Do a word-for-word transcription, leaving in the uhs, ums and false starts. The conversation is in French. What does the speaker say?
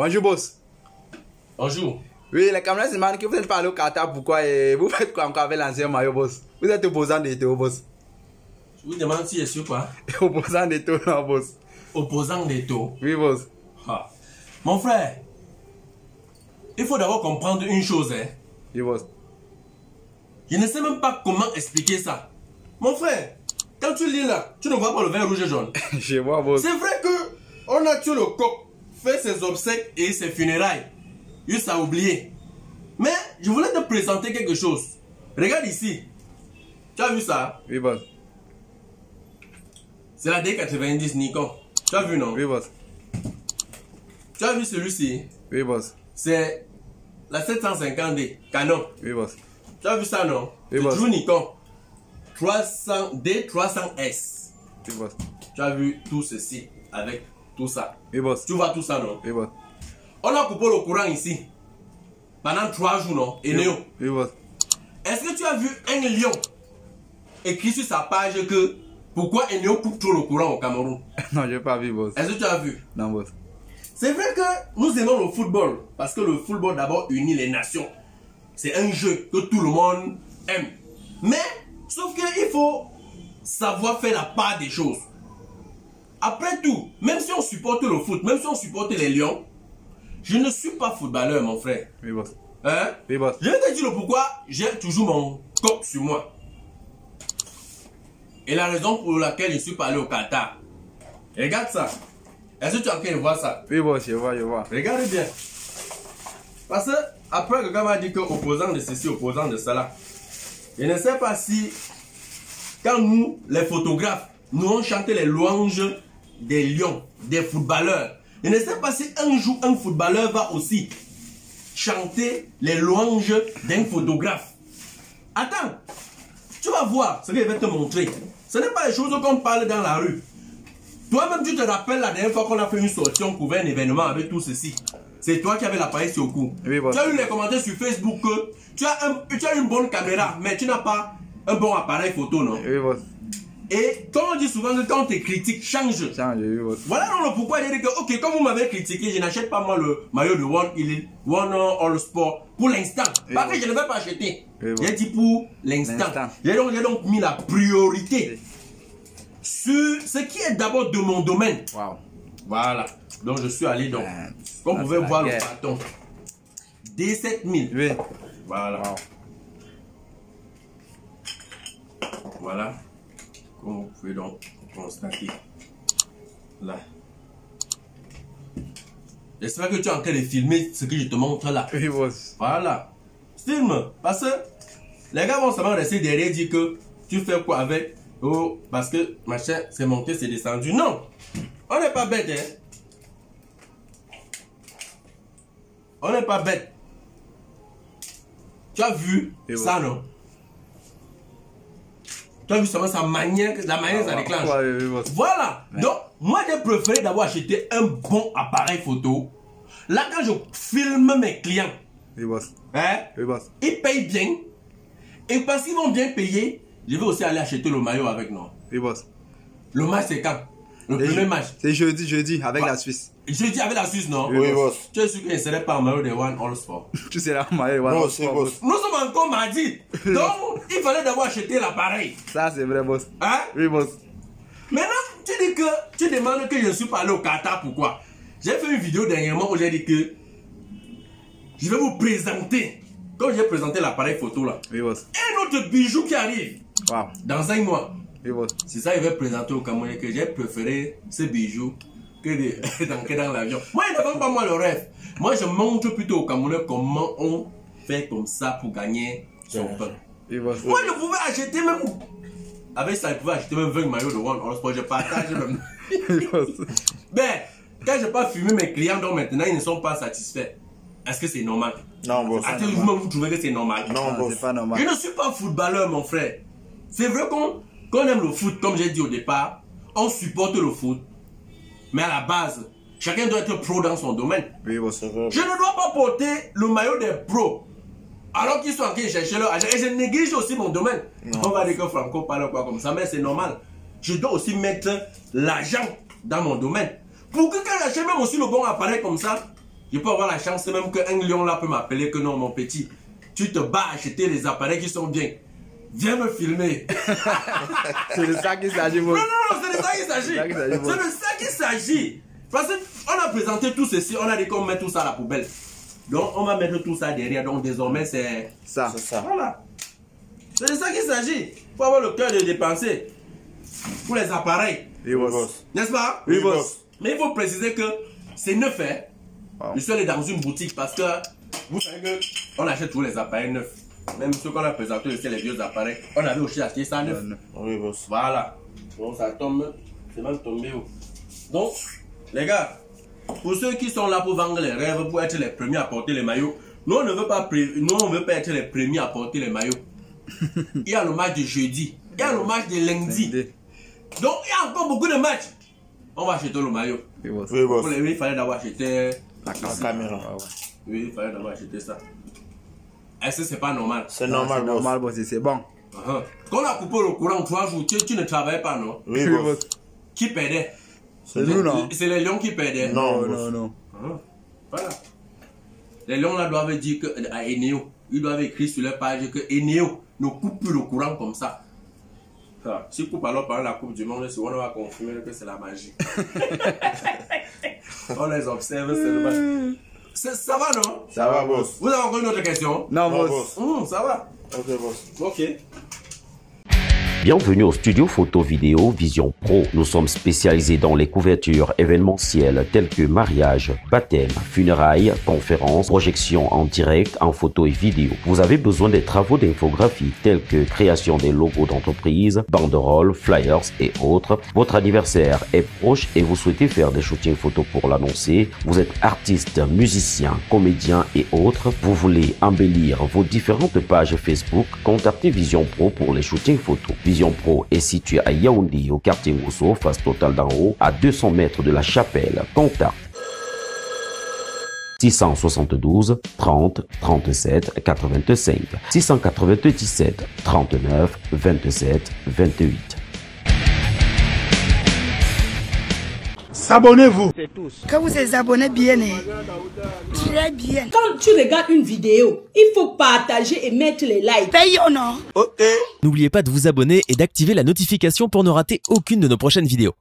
Bonjour, boss. Bonjour. Oui, les camarades se demandent que vous êtes parlé au Qatar, pourquoi et vous faites quoi encore avec l'ancien maillot, boss? Vous êtes opposant d'Eto, boss. Je vous demande si je suis quoi? Opposant d'Eto, non, boss. Opposant d'Eto. Oui, boss. Ah. Mon frère, il faut d'abord comprendre une chose, hein. Oui, boss. Je ne sais même pas comment expliquer ça. Mon frère, quand tu lis là, tu ne vois pas le vin rouge et jaune. Je vois, boss. C'est vrai que on a tué le coq, fait ses obsèques et ses funérailles. Juste à oublier. Mais je voulais te présenter quelque chose. Regarde ici. Tu as vu ça? Oui, boss. C'est la D quatre-vingt-dix Nikon. Tu as vu, non? Oui, boss. Tu as vu celui-ci? Oui, boss. C'est la sept cent cinquante D Canon. Oui, boss. Tu as vu ça, non? Oui, c'est boss. toujours Nikon. trois cents D trois cents S. Oui, boss. Tu as vu tout ceci avec tout ça. Oui, boss. Tu vois tout ça, non? Oui, boss. On a coupé le courant ici. Pendant trois jours, non? Et Néo. Oui, boss. Est-ce que tu as vu un lion écrit sur sa page que pourquoi Eneo coupe trop le courant au Cameroun? Non, je n'ai pas vu, boss. Est-ce que tu as vu? Non, boss. C'est vrai que nous aimons le football parce que le football d'abord unit les nations. C'est un jeu que tout le monde aime. Mais, sauf qu'il faut savoir faire la part des choses. Après tout, même si on supporte le foot, même si on supporte les Lions, je ne suis pas footballeur, mon frère. Oui, boss. Hein? Oui, boss. Je vais te dire le pourquoi j'ai toujours mon coq sur moi. Et la raison pour laquelle je suis pas allé au Qatar. Regarde ça. Est-ce que tu as envie de voir ça? Oui, boss, je vois, je vois. Regarde bien. Parce que après, quelqu'un m'a dit que opposant de ceci, opposant de cela. Je ne sais pas si, quand nous, les photographes, nous on chanté les louanges des lions, des footballeurs. Je ne sais pas si un jour un footballeur va aussi chanter les louanges d'un photographe. Attends, tu vas voir ce qu'il va te montrer. Ce n'est pas les choses qu'on parle dans la rue. Toi-même, tu te rappelles la dernière fois qu'on a fait une sortie, on couvrait un événement avec tout ceci. C'est toi qui avais l'appareil sur le cou. Oui, boss. Tu as eu les commentaires sur Facebook que tu as, un, tu as une bonne caméra, mais tu n'as pas un bon appareil photo, non? Oui, boss. Et comme on dit souvent que quand on te critique, change. Change, oui, boss. Voilà donc le pourquoi j'ai dit que, ok, comme vous m'avez critiqué, je n'achète pas moi le maillot de One, One All Sport pour l'instant. Oui, Parce bon. que je ne vais pas acheter. Oui, bon. J'ai dit pour l'instant. L'instant. J'ai donc, j'ai donc mis la priorité sur ce qui est d'abord de mon domaine. Wow. Voilà. Donc je suis allé donc. Euh, Comme ça, vous pouvez c'est voir la le guerre. bâton. D sept mille. Oui. Voilà. Wow. Voilà. Comme vous pouvez donc constater. Là. J'espère que tu es en train de filmer ce que je te montre là. Oui, boss. Voilà. Filme. Parce que les gars vont seulement rester derrière et dire que tu fais quoi avec. Oh, parce que machin, c'est monté, c'est descendu. Non. On n'est pas bête, hein. On n'est pas bête. Tu as vu Et ça, bon. non? Tu as vu seulement sa manière, la manière que ça déclenche. Ouais, oui, boss. Voilà. Ouais. Donc, moi, j'ai préféré d'avoir acheté un bon appareil photo. Là, quand je filme mes clients, Oui, boss. hein, Oui, boss. ils payent bien. Et parce qu'ils vont bien payer, je vais aussi aller acheter le maillot avec nous. Oui, boss. Le match, c'est quand? Le Et premier je- match. C'est jeudi, jeudi, avec Ouais. la Suisse. Je dis avec la Suisse, non? Oui, boss. Tu es sûr que je ne serai pas en maillot de One All Sport. Tu seras marié, Non, c'est boss. Nous sommes encore mardi. Donc, il fallait d'abord acheter l'appareil. Ça, c'est vrai, boss. Hein? Oui, boss. Maintenant, tu dis que tu demandes que je suis pas allé au Qatar, pourquoi? J'ai fait une vidéo dernièrement où j'ai dit que je vais vous présenter, comme j'ai présenté l'appareil photo là, Oui, boss. un autre bijou qui arrive Wow. dans un mois. Oui, boss. C'est ça que je vais présenter au Cameroun, que j'ai préféré ce bijou que de- d'entrer dans l'avion. Moi, il ne vend pas moi le rêve. Moi, je montre plutôt au Cameroun comment on fait comme ça pour gagner son pain. Oui, boss. Moi, je pouvais acheter même. Avec ça, je pouvais acheter même vingt maillots de One All Sport. Je partage même. Oui, boss. Ben, quand je n'ai pas filmé mes clients, donc maintenant ils ne sont pas satisfaits. Est-ce que c'est normal? Non, boss. À quel moment vous trouvez que c'est normal? Non, Ah, boss. c'est pas Je normal. ne suis pas footballeur, mon frère. C'est vrai qu'on qu'on aime le foot, comme j'ai dit au départ. On supporte le foot. Mais à la base, chacun doit être pro dans son domaine. Oui, boss. C'est vrai. Je ne dois pas porter le maillot des pros. Alors qu'ils sont en train de chercher leur argent. Et je néglige aussi mon domaine. Non. On va dire que Franco parle quoi comme ça, mais c'est normal. Je dois aussi mettre l'argent dans mon domaine. Pour que quand j'achète même aussi le bon appareil comme ça, Je peux avoir la chance même qu'un lion là peut m'appeler que non, mon petit, tu te bats à acheter les appareils qui sont bien. Viens me filmer. C'est de ça qu'il s'agit. Non, non, non, c'est de ça qu'il s'agit. C'est de ça qu'il s'agit. Parce qu'on a présenté tout ceci, on a dit qu'on met tout ça à la poubelle. Donc on va mettre tout ça derrière. Donc désormais c'est ça. ça. Voilà. C'est de ça qu'il s'agit. Il faut avoir le cœur de dépenser pour les appareils. Oui, boss. N'est-ce pas? Oui, boss. Mais il faut préciser que c'est neuf. Hein? Wow. Je suis allé dans une boutique parce que vous savez qu'on achète tous les appareils neufs. Même ceux qu'on a présentés, c'est les vieux appareils. On avait aussi acheté ça neuf. Oui, boss. Voilà. Donc ça tombe. C'est même tombé. Donc, les gars, pour ceux qui sont là pour vendre les rêves, pour être les premiers à porter les maillots, nous on ne veut pas, nous, on veut pas être les premiers à porter les maillots. Il y a le match de jeudi, il y a le match de lundi. Donc il y a encore beaucoup de matchs. On va acheter le maillot. Oui, boss. Oui, boss. Pour les, il fallait d'abord acheter la, la caméra. Ah, ouais. Oui, il fallait d'abord acheter ça. Est-ce que c'est pas normal? C'est normal, boss. normal, boss. C'est bon. Uh-huh. Quand on a coupé le courant trois jours, tu, tu ne travaillais pas, non? Oui, boss. Qui perdait? C'est nous, non? C'est les lions qui perdaient. Non, non, non. Uh-huh. Voilà. Les lions là doivent dire que, à Eneo, ils doivent écrire sur leur page que Eneo ne coupe plus le courant comme ça. Ah, si coupe alors pendant la Coupe du Monde, on va confirmer que c'est la magie. On les observe seulement. Ça va, non? Ça va, boss. Vous avez encore une autre question? Non, non boss. Mmh, ça va. Ok, boss. Ok. Bienvenue au studio photo vidéo Vision Pro. Nous sommes spécialisés dans les couvertures événementielles telles que mariage, baptême, funérailles, conférences, projections en direct, en photo et vidéo. Vous avez besoin des travaux d'infographie tels que création des logos d'entreprise, banderoles, flyers et autres. Votre anniversaire est proche et vous souhaitez faire des shootings photos pour l'annoncer. Vous êtes artiste, musicien, comédien et autres. Vous voulez embellir vos différentes pages Facebook. Contactez Vision Pro pour les shootings photos. Vision Pro est situé à Yaoundé, au quartier Mousso, face Total d'en haut, à deux cents mètres de la chapelle. Contact six cent soixante-douze trente trente-sept quatre-vingt-cinq, six cent quatre-vingt-dix-sept trente-neuf vingt-sept vingt-huit. Abonnez-vous. Quand vous êtes abonnés bien, très bien. Quand tu regardes une vidéo, il faut partager et mettre les likes. Paye ou non? Ok. N'oubliez pas de vous abonner et d'activer la notification pour ne rater aucune de nos prochaines vidéos.